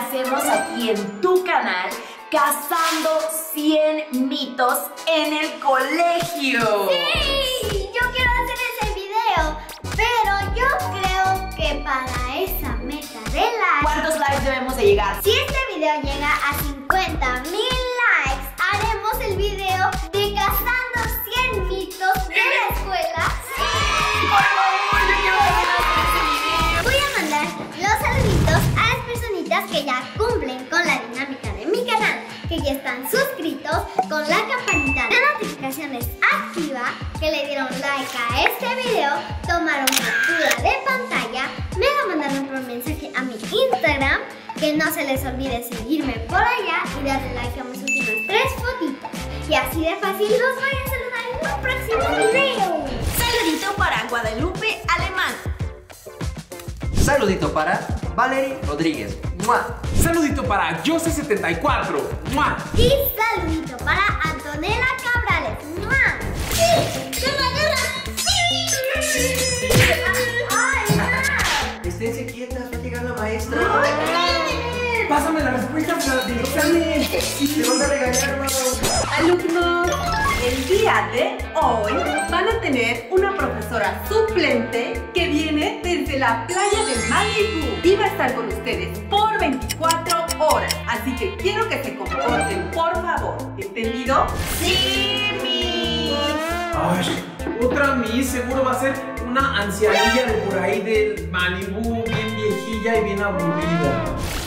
hacemos aquí en tu canal, cazando 100 mitos en el colegio. ¡Sí! Yo quiero hacer ese video, pero yo creo que para esa meta de likes... ¿Cuántos likes debemos de llegar? Si este video llega a 50,000 likes, haremos el video de cazando 100 mitos de la escuela. ¡Sí! ¡Por favor! ¡Yo quiero hacer ese video! Voy a mandar los saluditos a las personitas que ya cumplen con la dinámica de mi canal, que ya están suscritos, con la campanita de notificaciones activa, que le dieron like a este video, tomaron captura de pantalla, me lo mandaron por mensaje a mi Instagram, que no se les olvide seguirme por allá y darle like a mis últimas 3 fotitos. Y así de fácil los voy a saludar en un próximo video. Saludito para Guadalupe Alemán. Saludito para Valerie Rodríguez. ¡Mua! Saludito para Jose74. ¡Mua! Y saludito para Antonella Cabrales. ¡Mua! ¡Sí! ¡Guerra! ¡Sí! ¡Ay, no! Esténse quietas, va a llegar la maestra. Pásame la respuesta del examen. Te van a regañar, mamá. Alumnos, el día de hoy van a tener una profesora suplente que viene desde la playa de Malibu y va a estar con ustedes por 24 horas. Así que quiero que se comporten, por favor. ¿Entendido? ¡Sí, Miss! Ay, otra Miss, seguro va a ser una ancianilla de por ahí del Malibu, bien viejilla y bien aburrida.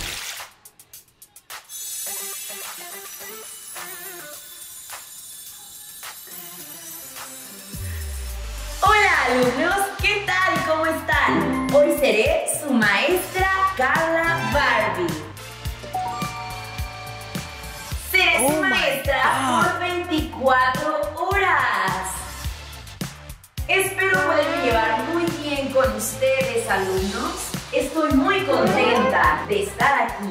Hola alumnos, ¿qué tal? ¿Cómo están? Hoy seré su maestra Carla Barbie. Seré su maestra por 24 horas. Espero poderme llevar muy bien con ustedes, alumnos. Estoy muy contenta de estar aquí.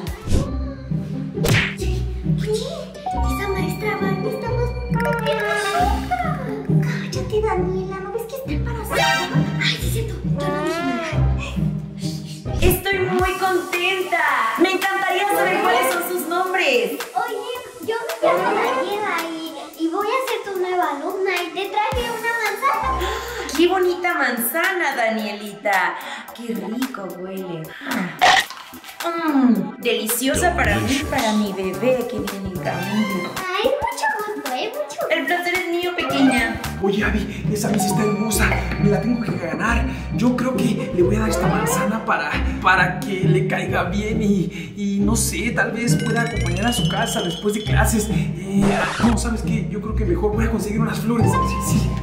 Oye, esa maestra Barbie está más bonita que nosotras. Cállate, Daniela, ¿no ves que está embarazada? Ay, sí es cierto, yo no dije nada. Estoy muy contenta. Me encantaría saber cuáles son sus nombres. Oye, yo me llamo Daniela y voy a ser tu nueva alumna y te traje una manzana. ¡Qué bonita manzana, Danielita! ¡Qué rico huele! Deliciosa para mí y para mi bebé que viene en camino. Ay, mucho gusto, mucho. El placer es mío, pequeña. Oye, Abby, esa Miss está hermosa. Me la tengo que ganar. Yo creo que le voy a dar esta manzana para que le caiga bien y no sé, tal vez pueda acompañar a su casa después de clases. No, ¿sabes qué? Yo creo que mejor voy a conseguir unas flores. Sí, sí.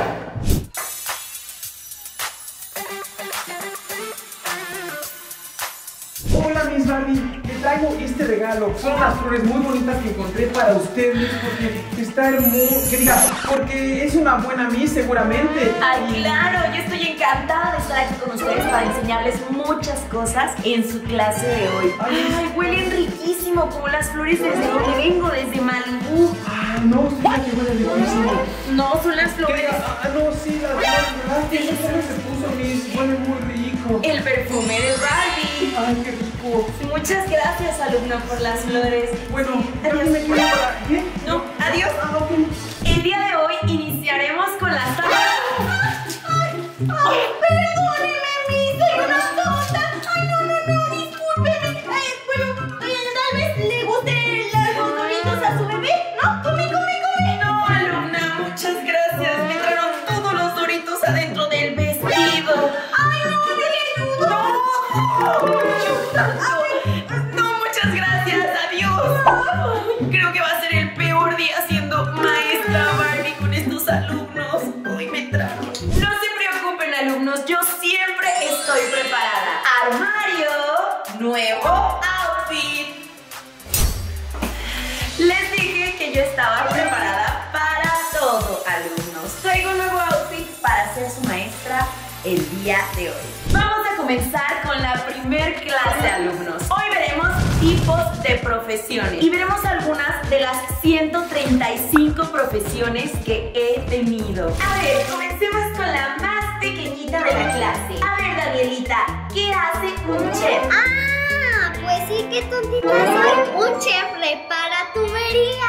Hola, Miss Barbie. Le traigo este regalo. Son unas flores muy bonitas que encontré para usted, Miss, porque está hermoso. Que diga, porque es una buena Miss, seguramente. Ay, claro, yo estoy encantada de estar aquí con ustedes para enseñarles muchas cosas en su clase de hoy. Ay, huelen riquísimo como las flores desde donde vengo, desde Malibu. Ah, no, sí, la que huele riquísimo. No, son las flores. No, sí, las flores, ¿verdad? ¿Qué se puso, Miss? Huele muy rico. El perfume de Barbie. Ay, qué rico. Muchas gracias, alumno, por las flores. Bueno, Adiós. me quiero para... ¿Qué? No, adiós. Ah, ok. El día de hoy iniciaremos con las tablas. ¡Ay, perdóneme, Miss! ¡Soy una tonta! ¡Ay, no, discúlpeme! Bueno, tal vez le gusten los doritos a su bebé, ¿no? ¡Come! No, alumna, muchas gracias. Me entraron todos los doritos adentro del vestido. ¡Ay, no! ¡Le ayudo! No, muchas gracias. Adiós. Creo que va a ser el peor día siendo maestra Barbie con estos alumnos. Hoy me entraron. No se preocupen, alumnos. Yo siempre estoy preparada. Armario, nuevo outfit. Les dije que yo estaba preparada para todo, alumnos. Traigo un nuevo outfit para ser su maestra el día de hoy. Vamos a comenzar con la primer clase, alumnos. Hoy veremos tipos de profesiones y veremos algunas de las 135 profesiones que he tenido. A ver, comencemos con la más pequeñita de la clase. A ver, Danielita, ¿qué hace un chef? Ah, pues sí, qué tontita soy. Un chef prepara tubería.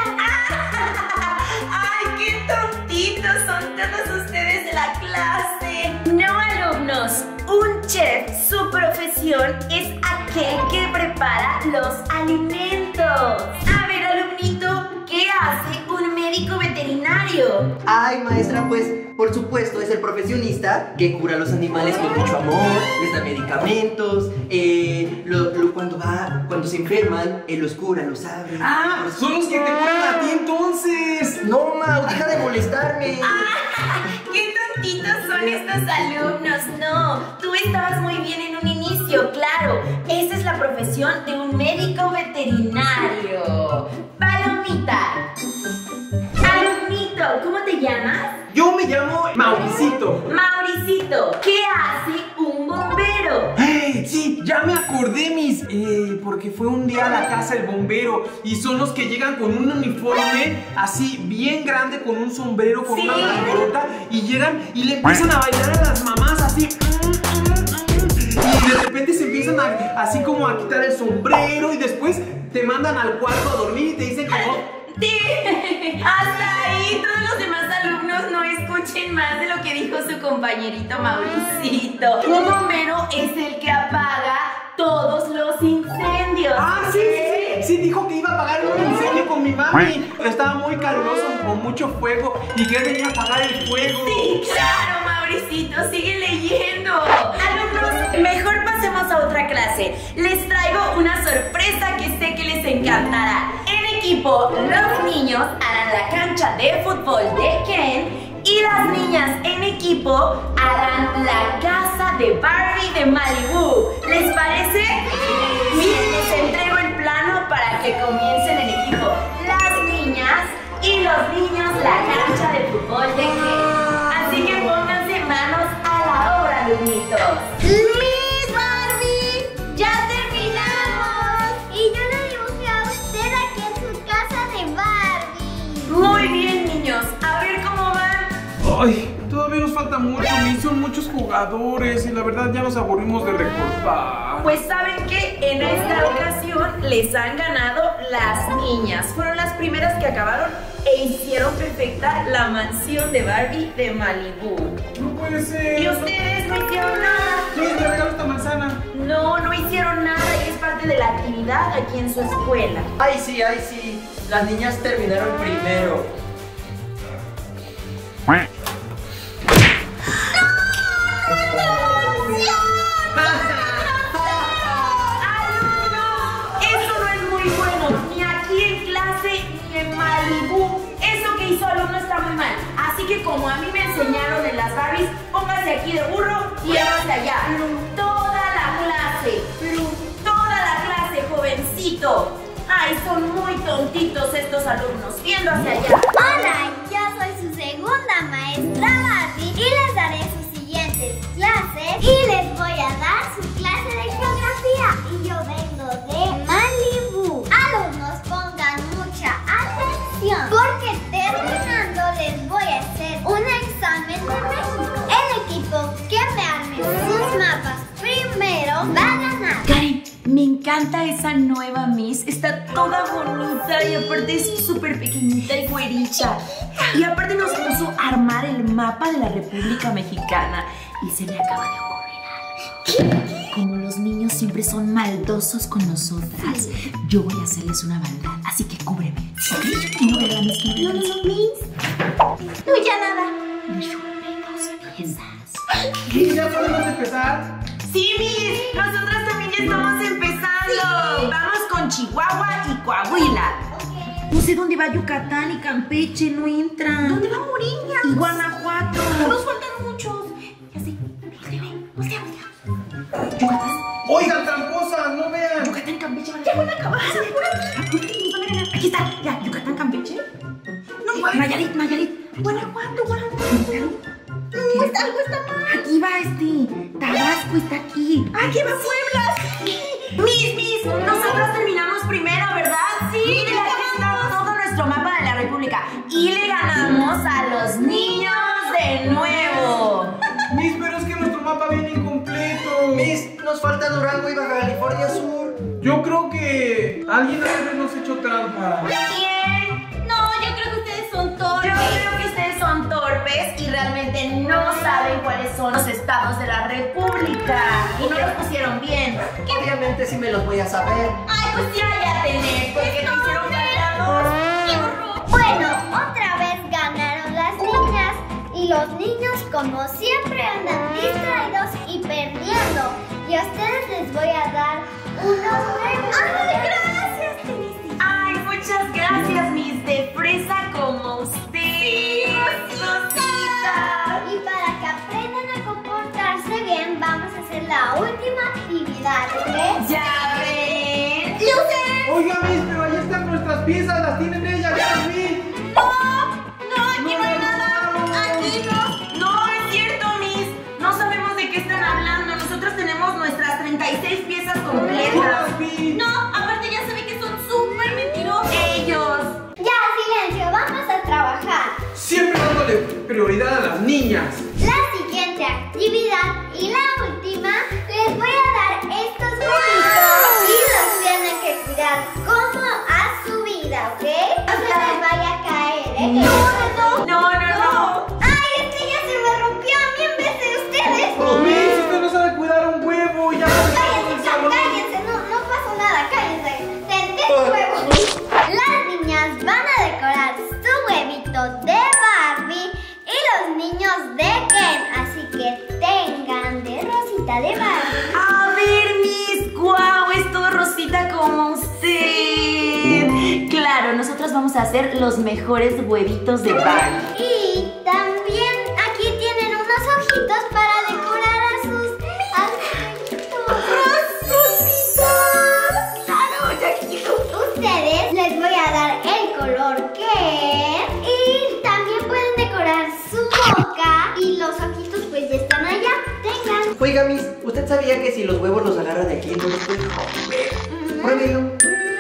¡Ay, qué tontitos son todos ustedes de la clase! No, alumnos, un chef, su profesión es aquel que prepara los alimentos. A ver, alumnito, ¿qué hace un médico veterinario? Ay, maestra, pues, por supuesto, es el profesionista que cura a los animales con mucho amor, les da medicamentos, cuando se enferman, él los cura, los abre. Ah, son los que te curan a ti entonces. No, Mau, deja de molestarme. ¡Qué tontitos son estos alumnos! No, tú estabas muy bien en un inicio, claro. Esa es la profesión de un médico veterinario. Palomita. Alumnito, ¿cómo te llamas? Yo me llamo Mauricito. Mauricito, ¿qué hace un bombero? Sí, ya me acordé, Miss. Porque fue un día a la casa del bombero y son los que llegan con un uniforme así bien grande, con un sombrero, con una banderota, y llegan y le empiezan a bailar a las mamás así. Y de repente se empiezan así como a quitar el sombrero y después te mandan al cuarto a dormir y te dicen como... Sí, hasta ahí todos los demás alumnos no escuchen más de lo que dijo su compañerito Mauricito. Un bombero es el que apaga todos los incendios. Ah, sí, dijo que iba a apagar un incendio con mi mami. Estaba muy caluroso, con mucho fuego, y que él venía a apagar el fuego. Sí, claro, Mauricito, sigue leyendo. Alumnos, mejor pasemos a otra clase. Les traigo una sorpresa que sé que les encantará. En equipo, los niños harán la cancha de fútbol de Ken y las niñas en equipo harán la casa de Barbie de Malibu. ¿Les parece? Miren, les entrego el plano para que comiencen en equipo. Las niñas y los niños la cancha de fútbol de Ken. Así que pónganse manos a la obra, alumnitos. ¡Miss Barbie! ¡Ya terminamos! Y yo le dibujé a usted aquí en su casa de Barbie. Muy bien, niños. A ver cómo van. Ay, todavía nos falta mucho, Miss. Son muchos jugadores y la verdad ya nos aburrimos de recortar. Pues saben que en esta ocasión les han ganado las niñas. Fueron las primeras que acabaron e hicieron perfecta la mansión de Barbie de Malibu. No puede ser. Y ustedes no hicieron nada. Miss, te regalo esta manzana. No hicieron nada y es parte de la actividad aquí en su escuela. Ay, sí, las niñas terminaron primero. Eso no es muy bueno, ni aquí en clase ni en Malibu. Eso que hizo alumno está muy mal. Así que como a mí me enseñaron en las Barbies, póngase aquí de burro y hágase allá. Toda la clase, jovencito. Ay, son muy tontitos estos alumnos, viendo hacia allá. Hola, yo soy su segunda maestra Barbie y les daré sus siguientes clases y les voy a dar su clase de geografía. Y yo vengo de Malibu. Alumnos, pongan mucha atención porque terminando les voy a hacer un examen de México. El equipo que me arme sus mapas primero va a ganar. Karen, me encanta esa nueva Miss. Está toda bonita y aparte es súper pequeñita y güerita. Y aparte nos puso a armar el mapa de la República Mexicana. Y se me acaba de ocurrir algo. Como los niños siempre son maldosos con nosotras, yo voy a hacerles una maldad. Así que cúbreme. ¿Ok? Y no verán mis que no, Miss. No, ya nada. Le chupé 2 piezas. ¿Y ya podemos empezar? Sí, Miss, nosotras también ya estamos empezando. Sí. Vamos con Chihuahua y Coahuila. No sé dónde va Yucatán y Campeche, no entran. ¿Dónde va Morelia? Y Guanajuato. Nos faltan muchos. Ya sé, voltea. Yucatán. Oigan, tramposas, no vean. Yucatán, Campeche, ya van a acabar. Aquí está, ya, Yucatán, Campeche. No, Nayarit. Guanajuato. No, algo está mal. Aquí va Tabasco está aquí. Aquí va Puebla. Miss, nosotros terminamos primero, ¿verdad? Sí. Miren, aquí está todo nuestro mapa de la República. Y le ganamos a los niños de nuevo. Miss, pero es que nuestro mapa viene incompleto. Miss, nos falta Durango y Baja California Sur. Yo creo que alguien ha de habernos hecho trampa. ¿Quién? No, yo creo que ustedes son torpes. Yo creo que ustedes son torpes y realmente no saben cuáles son los estados de la república. Y no los pusieron bien. Obviamente sí me los voy a saber. Ay, pues ya tener, porque te hicieron ganador. ¡Qué horror! Bueno, otra vez ganaron las niñas. Y los niños, como siempre, andan distraídos y perdiendo. Y a ustedes les voy a dar unos premios. ¡Ay, gracias, Teresita! ¡Ay, muchas gracias, Miss de fresa como usted! ¡Sí, Rosita! Y para que aprendan a comportarse bien, vamos a hacer la última actividad, ¿ok? ¡Ya ven! ¡Luces! Oiga, Miss, pero ahí están nuestras piezas, las tienen ellas, ya las vi. No, aquí no hay nada. Aquí no. No, es cierto, Miss. No sabemos de qué están hablando. Nosotros tenemos nuestras 36 piezas completas. No, aparte ya se ve que son súper mentirosos. Ellos. Ya, silencio, vamos a trabajar. Siempre dándole prioridad a las niñas. La siguiente actividad y la última, les voy a dar estos huevitos y los tienen que cuidar como a su vida, ¿ok? No se les vaya a caer, ¿eh? No. ¡Ay, es que ya se me rompió a mí en vez de ustedes! Oh, Miss, usted no sabe cuidar un huevo, ya Cállense, no pasó nada, cállense. Ten tu huevo. Las niñas van a decorar su huevito de Barbie y los niños de Ken, así que tengan de Rosita de Barbie. A ver, Miss, guau, es todo rosita como usted. Claro, nosotros vamos a hacer los mejores huevitos de Barbie. Y también aquí tienen unos ojitos para decorar a sus ¡Rositas! Claro, ya quiero. Ustedes les voy a dar el color que y también pueden decorar su boca y los ojitos pues ya están allá. Tengan. Oiga, Miss, ¿usted sabía que si los huevos los agarra de aquí no los puede romper? Pruébelo.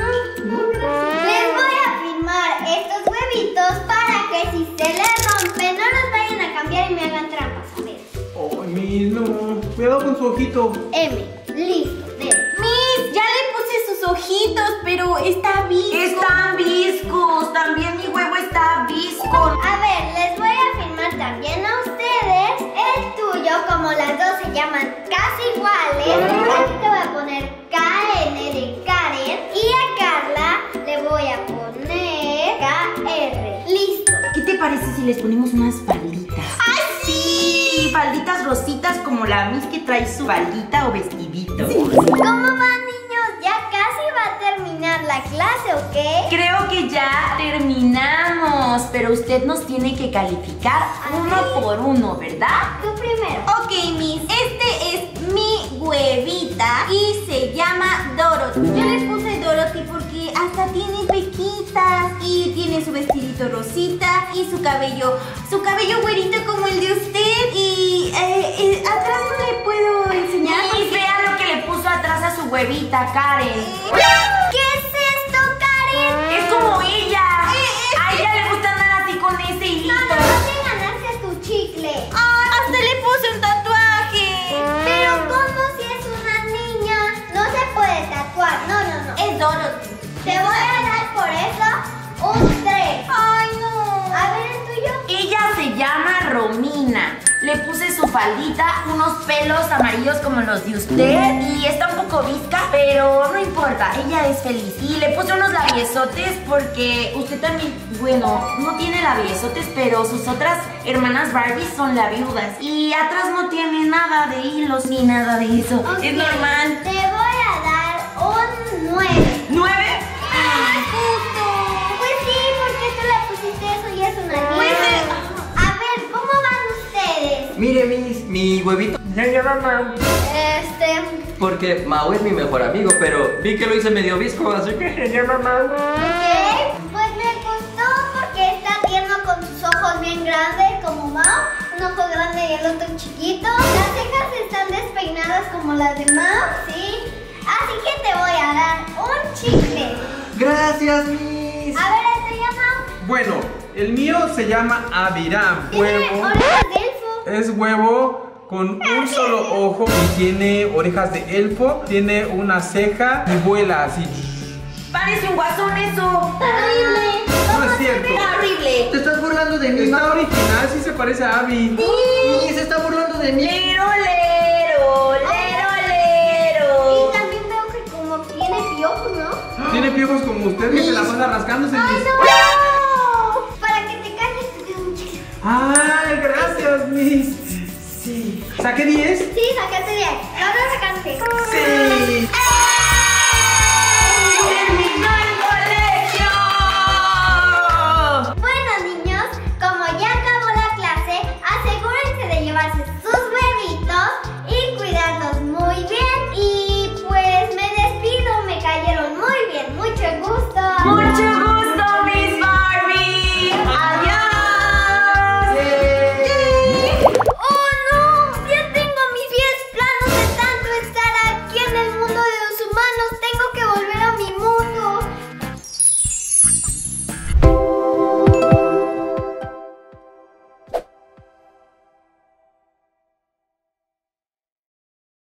Les voy a firmar estos huevitos para que si se les rompe no los vayan a cambiar y me hagan trampas. A ver. Ay, Miss, no. Cuidado con su ojito. M. Listo. Miss, ya le puse sus ojitos, pero está visco. Están viscos. También mi huevo está visco. A ver, les voy a firmar también a ustedes el tuyo, como las dos se llaman casi iguales. Aquí te voy a poner KN de Karen y a Carla le voy a poner KR. Listo. ¿Qué te parece si les ponemos unas falditas? ¡Ay, sí! Falditas rositas como la Miss que trae su faldita o vestidito. ¿Cómo van, niños? Ya casi va a terminar la clase, ¿ok? Creo que ya terminamos, pero usted nos tiene que calificar uno por uno, ¿verdad? Tú primero. Ok, Miss, este es mi huevita y se llama Dorothy. Yo le puse Dorothy porque hasta tiene pequitas y tiene su vestidito rosita y su cabello güerito como el de usted y atrás no le puedo enseñar. Y vea lo que le puso atrás a su huevita, Karen. ¿Qué es esto, Karen? Es como ella. A ella le gusta andar así con ese hilito. No te ganaste tu chicle. Hasta le puse un tatuaje. Pero ¿cómo si es una niña? No se puede tatuar. No. Es Dorothy. Te voy a dar por eso un 3. Ay, no. A ver, ¿el tuyo? Ella se llama Romina. Le puse su faldita, unos pelos amarillos como los de usted y está un poco visca, pero no importa, ella es feliz. Y le puse unos labiosotes porque usted también, bueno, no tiene labiosotes, pero sus otras hermanas Barbie son labiudas. Y atrás no tiene nada de hilos ni nada de eso. Ok, Es normal. Te voy a dar un 9. ¿9? Justo. Pues sí, porque tú le pusiste eso y es una niña. Pues, A ver, ¿cómo van ustedes? Mire, Miss, mi huevito ya llama Mau. Porque Mau es mi mejor amigo, pero vi que lo hice medio visco, así que se llama Mau. Ok, pues me gustó porque está tierno con sus ojos bien grandes como Mao, un ojo grande y el otro chiquito. Las cejas están despeinadas como las de Mao, ¿sí? Así que te voy a dar un chicle. Gracias, Miss. A ver, ¿este llama? Bueno, el mío se llama Aviram. Tiene Huevo. orejas de elfo. Es huevo con un solo ojo y tiene orejas de elfo, tiene una ceja y vuela así. Parece un guasón eso. Terrible. No es cierto. Horrible. Te estás burlando de mí, Está Mau. original, sí se parece a Abby. Y se está burlando de mí. Lero, lero, lero, lero. Y también veo que como tiene piojos, ¿no? Tiene piojos como usted que se la pasa rascándose. ¡Ay, no! Para que te calles, te doy un chicle. Ay, gracias, Miss. Sí. ¿Saqué 10? Sí, sacaste 10. Ahora sacaste. Sí.